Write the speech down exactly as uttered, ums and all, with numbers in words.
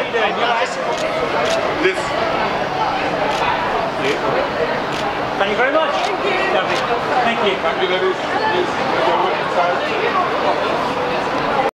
you doing? You alright? This. Thank you very much. Thank you. Lovely. Thank you. Thank you, ladies. Yes.